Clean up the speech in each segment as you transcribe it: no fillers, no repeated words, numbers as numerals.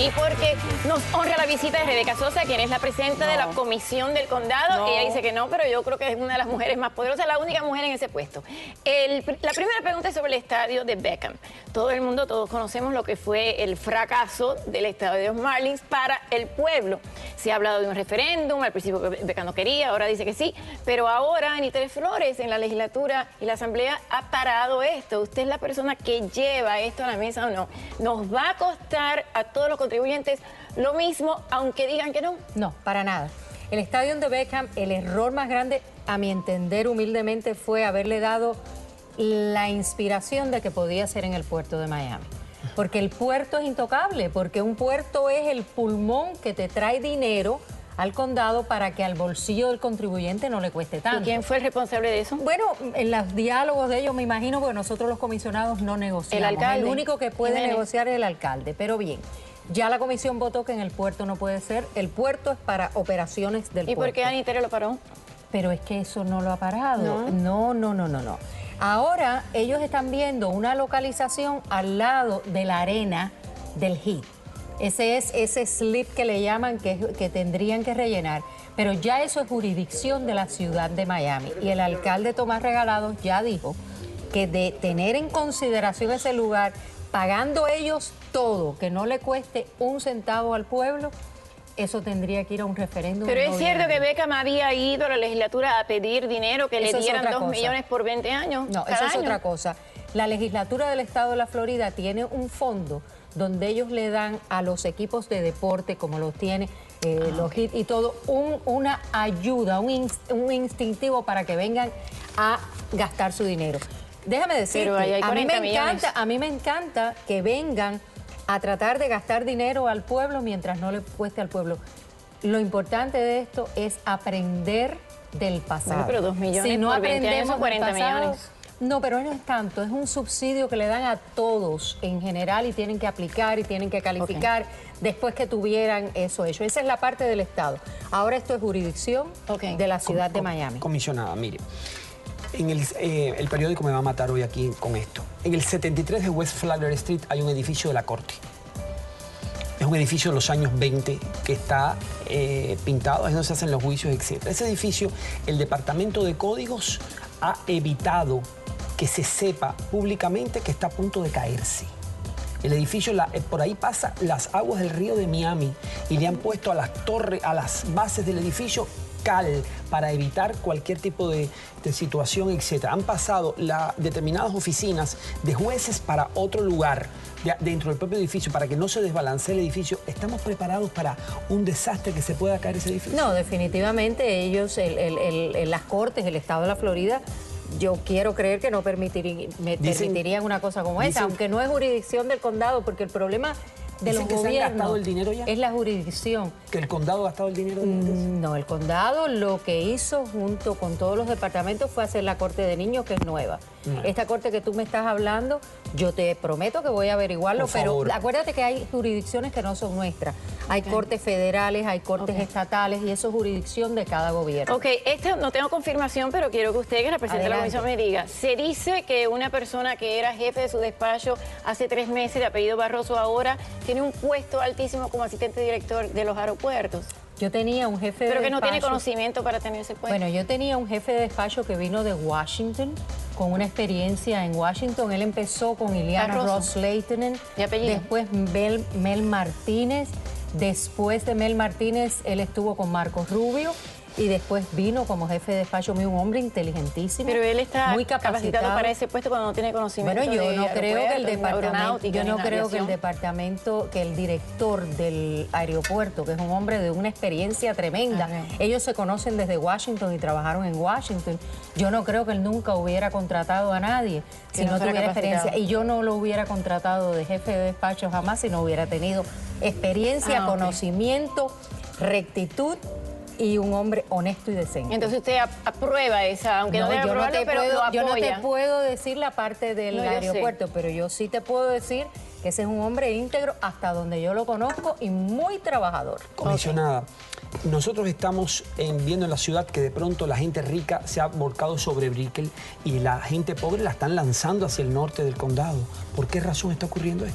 y porque nos honra la visita de Rebeca Sosa, quien es la presidenta de la Comisión del Condado. Ella dice que no, pero yo creo que es una de las mujeres más poderosas, la única mujer en ese puesto. La primera pregunta es sobre el estadio de Beckham. Todo el mundo, todos conocemos lo que fue el fracaso del estadio de los Marlins para el pueblo. Se ha hablado de un referéndum, al principio Beckham no quería, ahora dice que sí, pero ahora Anita Flores en la legislatura y la asamblea ha parado esto. Usted es la persona que lleva esto a la mesa o no. ¿Nos va a costar a todos los contribuyentes lo mismo, aunque digan que no? No, para nada. El estadio de Beckham, el error más grande, a mi entender humildemente, fue haberle dado la inspiración de que podía ser en el puerto de Miami. Porque el puerto es intocable, porque un puerto es el pulmón que te trae dinero al condado para que al bolsillo del contribuyente no le cueste tanto. ¿Y quién fue el responsable de eso? Bueno, en los diálogos de ellos me imagino, porque nosotros los comisionados no negociamos. El alcalde. El único que puede negociar es el alcalde, pero bien. Ya la comisión votó que en el puerto no puede ser. El puerto es para operaciones del puerto. ¿Y por qué Anita lo paró? Pero es que eso no lo ha parado. No. Ahora ellos están viendo una localización al lado de la arena del Heat. Ese es ese slip que le llaman que tendrían que rellenar. Pero ya eso es jurisdicción de la ciudad de Miami. Y el alcalde Tomás Regalado ya dijo que de tener en consideración ese lugar, pagando ellos todo, que no le cueste un centavo al pueblo, eso tendría que ir a un referéndum. Pero es cierto que Beckham había ido a la legislatura a pedir dinero, que le dieran 2 millones por 20 años. No, eso es otra cosa. La legislatura del estado de la Florida tiene un fondo donde ellos le dan a los equipos de deporte, como los tiene los Heat y todo, una ayuda, un instintivo para que vengan a gastar su dinero. Déjame decirte, a mí me encanta que vengan a tratar de gastar dinero al pueblo mientras no le cueste al pueblo. Lo importante de esto es aprender del pasado. Bueno, pero 2 millones si no por 20 años son 40 pasado, millones. No, pero no es tanto, es un subsidio que le dan a todos en general y tienen que aplicar y tienen que calificar después que tuvieran eso hecho. Esa es la parte del Estado. Ahora esto es jurisdicción de la ciudad de Miami. Comisionada, mire, en el periódico me va a matar hoy aquí con esto. En el 73 de West Flagler Street hay un edificio de la Corte. Es un edificio de los años 20 que está pintado, es donde se hacen los juicios, etc. Ese edificio, el Departamento de Códigos ha evitado que se sepa públicamente que está a punto de caerse. El edificio, por ahí pasa las aguas del río de Miami y le han puesto a las torres, a las bases del edificio, cal para evitar cualquier tipo de situación, etc. Han pasado determinadas oficinas de jueces para otro lugar dentro del propio edificio para que no se desbalancee el edificio. ¿Estamos preparados para un desastre que se pueda caer ese edificio? No, definitivamente ellos, las cortes, el estado de la Florida, yo quiero creer que no permitirían una cosa como esa, aunque no es jurisdicción del condado, porque el problema de los gobiernos ¿se han gastado el dinero ya? Es la jurisdicción. ¿Que el condado ha gastado el dinero? No, el condado lo que hizo junto con todos los departamentos fue hacer la corte de niños, que es nueva. Esta corte que tú me estás hablando, yo te prometo que voy a averiguarlo, pero acuérdate que hay jurisdicciones que no son nuestras. Hay cortes federales, hay cortes estatales y eso es jurisdicción de cada gobierno. Ok, no tengo confirmación, pero quiero que usted, que representa la comisión, me diga. Se dice que una persona que era jefe de su despacho hace 3 meses, de apellido Barroso, ahora tiene un puesto altísimo como asistente director de los aeropuertos. Yo tenía un jefe de despacho. Pero que no tiene despacho, conocimiento para tener ese puesto. Bueno, yo tenía un jefe de despacho que vino de Washington, con una experiencia en Washington. Él empezó con Ileana Ross Leitonen, después Mel Martínez, después de Mel Martínez él estuvo con Marcos Rubio y después vino como jefe de despacho mío, un hombre inteligentísimo. Pero él está muy capacitado para ese puesto cuando no tiene conocimiento. Bueno, yo no creo que el departamento, que el director del aeropuerto, que es un hombre de una experiencia tremenda, ellos se conocen desde Washington y trabajaron en Washington. Yo no creo que él nunca hubiera contratado a nadie si no tuviera experiencia. Y yo no lo hubiera contratado de jefe de despacho jamás si no hubiera tenido experiencia, conocimiento, rectitud y un hombre honesto y decente. Entonces usted aprueba esa, aunque no, yo no te apoya. puedo decir la parte del aeropuerto, pero yo sí te puedo decir que ese es un hombre íntegro hasta donde yo lo conozco y muy trabajador. Comisionada, nosotros estamos viendo en la ciudad que de pronto la gente rica se ha volcado sobre Brickell y la gente pobre la están lanzando hacia el norte del condado. ¿Por qué razón está ocurriendo esto?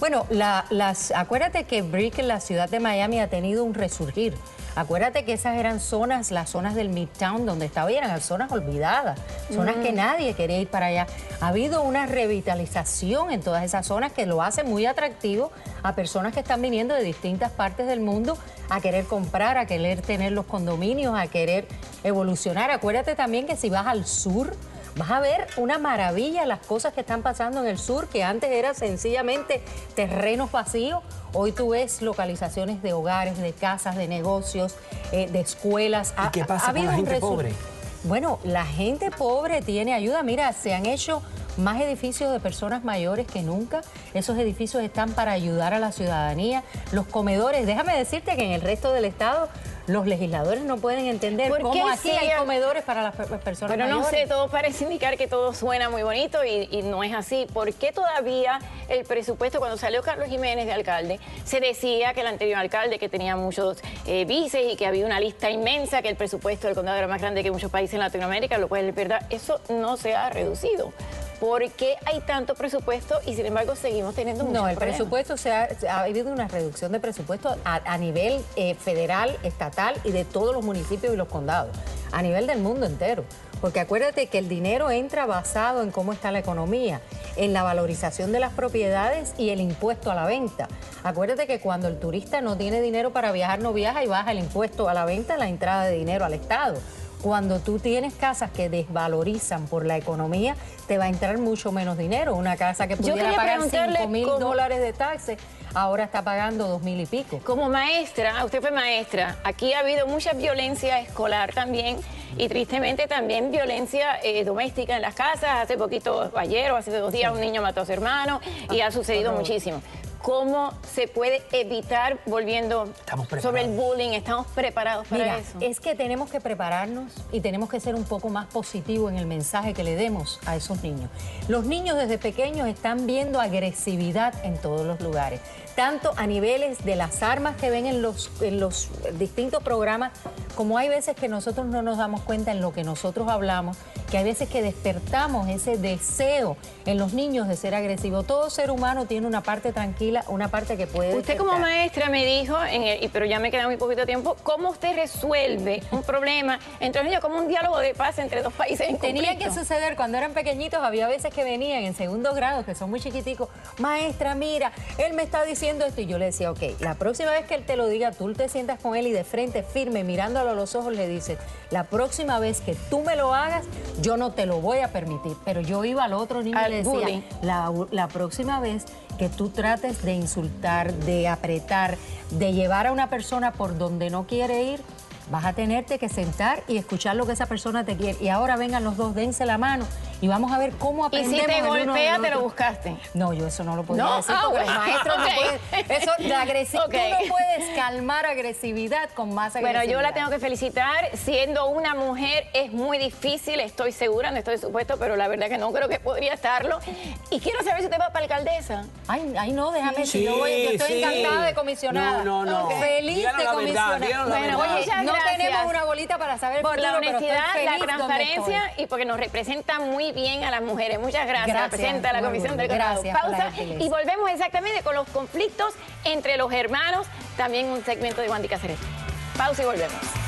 Bueno, acuérdate que Brickell, la ciudad de Miami, ha tenido un resurgir. Acuérdate que esas eran zonas, las zonas del Midtown, donde eran zonas olvidadas, zonas que nadie quería ir para allá. Ha habido una revitalización en todas esas zonas que lo hace muy atractivo a personas que están viniendo de distintas partes del mundo a querer comprar, a querer tener los condominios, a querer evolucionar. Acuérdate también que si vas al sur, vas a ver una maravilla las cosas que están pasando en el sur, que antes era sencillamente terrenos vacíos. Hoy tú ves localizaciones de hogares, de casas, de negocios, de escuelas. ¿Y qué pasa con la gente pobre? Bueno, la gente pobre tiene ayuda. Mira, se han hecho más edificios de personas mayores que nunca. Esos edificios están para ayudar a la ciudadanía. Los comedores, déjame decirte que en el resto del estado los legisladores no pueden entender cómo aquí hay comedores para las personas mayores. Pero no sé, todo parece indicar que todo suena muy bonito y no es así. ¿Por qué todavía el presupuesto, cuando salió Carlos Jiménez de alcalde, se decía que el anterior alcalde, que tenía muchos vices y que había una lista inmensa, que el presupuesto del condado era más grande que muchos países en Latinoamérica, lo cual es verdad? Eso no se ha reducido. ¿Por qué hay tanto presupuesto y sin embargo seguimos teniendo muchos problemas? Presupuesto ha habido una reducción de presupuesto a nivel federal, estatal y de todos los municipios y los condados, a nivel del mundo entero. Porque acuérdate que el dinero entra basado en cómo está la economía, en la valorización de las propiedades y el impuesto a la venta. Acuérdate que cuando el turista no tiene dinero para viajar, no viaja y baja el impuesto a la venta, la entrada de dinero al Estado. Cuando tú tienes casas que desvalorizan por la economía, te va a entrar mucho menos dinero. Una casa que pudiera pagar $5,000 de taxes, ahora está pagando $2,000 y pico. Como maestra, usted fue maestra, aquí ha habido mucha violencia escolar también y tristemente también violencia doméstica en las casas. Hace poquito, ayer o hace 2 días, un niño mató a su hermano y ha sucedido muchísimo. ¿Cómo se puede evitar, volviendo sobre el bullying? ¿Estamos preparados para eso? Es que tenemos que prepararnos y tenemos que ser un poco más positivos en el mensaje que le demos a esos niños. Los niños desde pequeños están viendo agresividad en todos los lugares, tanto a niveles de las armas que ven en los distintos programas, como hay veces que nosotros no nos damos cuenta en lo que nosotros hablamos, que hay veces que despertamos ese deseo en los niños de ser agresivo. Todo ser humano tiene una parte tranquila, una parte que puede Usted como maestra me dijo, pero ya me queda muy poquito tiempo, ¿cómo usted resuelve un problema entre los niños, como un diálogo de paz entre dos países en conflicto? Tenía que suceder cuando eran pequeñitos, había veces que venían en segundo grado, que son muy chiquiticos, maestra, mira, él me está diciendo esto, y yo le decía, ok, la próxima vez que él te lo diga, tú te sientas con él y de frente, firme, mirándolo a los ojos, le dices, la próxima vez que tú me lo hagas, yo no te lo voy a permitir. Pero yo iba al otro niño y le decía, la próxima vez que tú trates de insultar, de apretar, de llevar a una persona por donde no quiere ir, vas a tenerte que sentar y escuchar lo que esa persona te quiere. Y ahora vengan los dos, dense la mano y vamos a ver cómo aprendemos. ¿Y si te golpea, te lo buscaste? No, yo eso no lo podía decir, porque los maestros no pueden... Eso, tú no puedes calmar agresividad con más agresividad. Bueno, yo la tengo que felicitar. Siendo una mujer es muy difícil, estoy segura, no estoy supuesto, pero la verdad que no creo que podría estarlo. Y quiero saber si usted va para alcaldesa. Ay, no, déjame, si yo estoy encantada de comisionada. No. Feliz de comisionada. Bueno, muchas no gracias tenemos una bolita para saber por la honestidad, la feliz transparencia y porque nos representa muy bien a las mujeres. Muchas gracias, presidenta de la Comisión del Condado. Pausa y volvemos exactamente con los conflictos entre los hermanos. También un segmento de Wandy Caceres. Pausa y volvemos.